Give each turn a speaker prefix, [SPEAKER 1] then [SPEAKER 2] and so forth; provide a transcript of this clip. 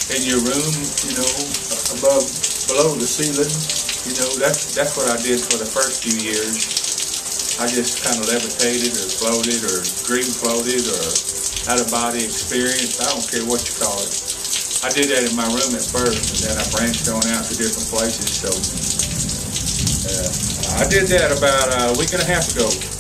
[SPEAKER 1] in your room, you know, below the ceiling. You know, that's what I did for the first few years. I just kind of levitated or floated or dream floated or out of body experience. I don't care what you call it. I did that in my room at first, and then I branched on out to different places. So I did that about a week and a half ago.